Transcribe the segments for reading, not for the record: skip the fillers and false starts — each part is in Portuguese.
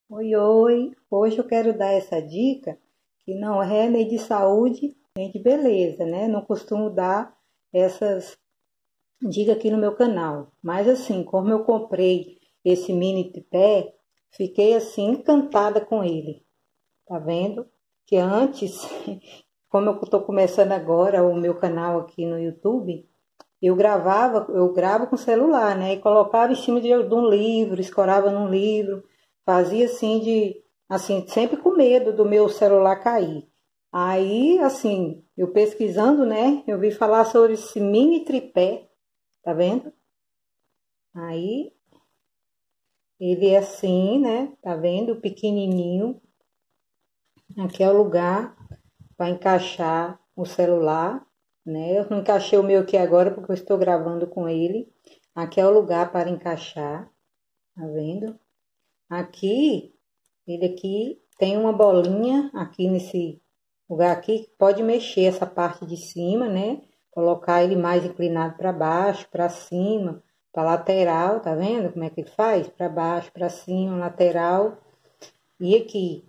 Oi, oi! Hoje eu quero dar essa dica que não é nem de saúde nem de beleza, né? Não costumo dar essas dicas aqui no meu canal. Mas assim, como eu comprei esse mini tripé, fiquei assim encantada com ele. Tá vendo? Que antes, como eu tô começando agora o meu canal aqui no YouTube, eu gravo com celular, né? E colocava em cima de um livro, escorava num livro, fazia assim, sempre com medo do meu celular cair. Aí, assim, eu pesquisando, né? Eu vi falar sobre esse mini tripé, tá vendo? Aí, ele é assim, né? Tá vendo? Pequenininho. Aqui é o lugar para encaixar o celular, né? Eu não encaixei o meu aqui agora porque eu estou gravando com ele. Aqui é o lugar para encaixar, tá vendo? Aqui, ele aqui tem uma bolinha aqui nesse lugar aqui que pode mexer essa parte de cima, né? Colocar ele mais inclinado para baixo, para cima, para lateral, tá vendo como é que ele faz? Para baixo, para cima, lateral. E aqui,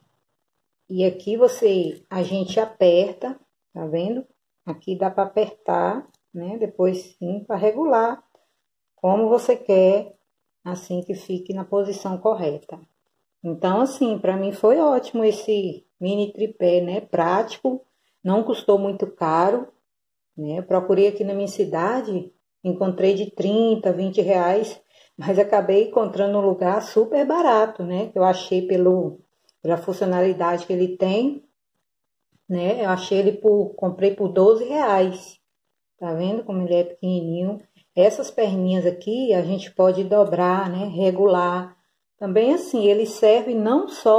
a gente aperta, tá vendo? Aqui dá para apertar, né? Depois sim, para regular como você quer, assim que fique na posição correta. Então, assim, para mim foi ótimo esse mini tripé, né? Prático, não custou muito caro, né? Eu procurei aqui na minha cidade, encontrei de 30, 20 reais, mas acabei encontrando um lugar super barato, né? Eu achei pela funcionalidade que ele tem, né? Eu achei comprei por 12 reais. Tá vendo como ele é pequenininho? Essas perninhas aqui a gente pode dobrar, né? Regular. Também assim, ele serve não só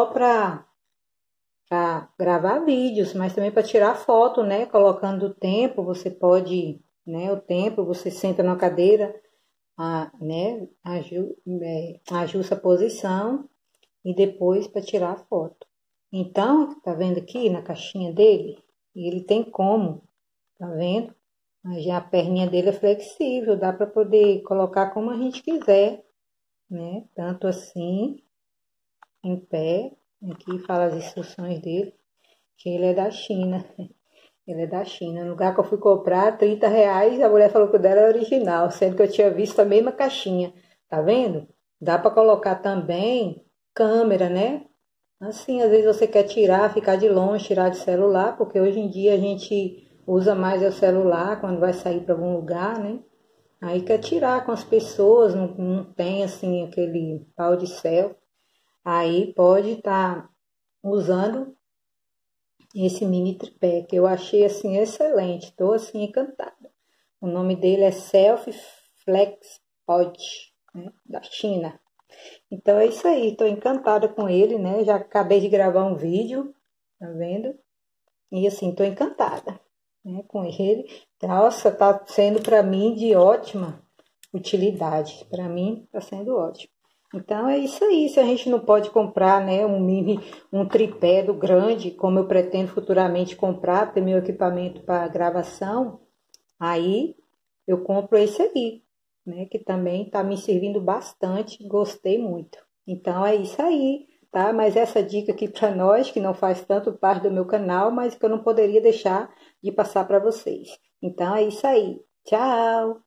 para gravar vídeos, mas também para tirar foto, né? Colocando o tempo, você pode, né? O tempo, você senta na cadeira, né? Ajusta a posição e depois para tirar a foto. Então, tá vendo aqui na caixinha dele? Ele tem como, tá vendo? Mas já a perninha dele é flexível, dá para poder colocar como a gente quiser, né? Tanto assim, em pé. Aqui fala as instruções dele, que ele é da China. Ele é da China. No lugar que eu fui comprar, 30 reais, a mulher falou que o dela era original, sendo que eu tinha visto a mesma caixinha. Tá vendo? Dá para colocar também câmera, né? Assim, às vezes você quer tirar, ficar de longe, tirar de celular, porque hoje em dia a gente usa mais o celular quando vai sair para algum lugar, né? Aí quer tirar com as pessoas, não tem assim aquele pau de céu. Aí pode estar usando esse mini tripé, que eu achei assim excelente, estou assim encantada. O nome dele é Self Flex Pod, né? Da China. Então é isso aí, estou encantada com ele, né? Já acabei de gravar um vídeo, tá vendo? E assim, estou encantada, né, com ele. Nossa, tá sendo para mim de ótima utilidade. Para mim, está sendo ótimo. Então é isso aí. Se a gente não pode comprar, né, um tripé do grande, como eu pretendo futuramente comprar, ter meu equipamento para gravação, aí eu compro esse aí, né, que também está me servindo bastante. Gostei muito. Então é isso aí, tá? Mas essa dica aqui para nós, que não faz tanto parte do meu canal, mas que eu não poderia deixar de passar para vocês. Então é isso aí. Tchau!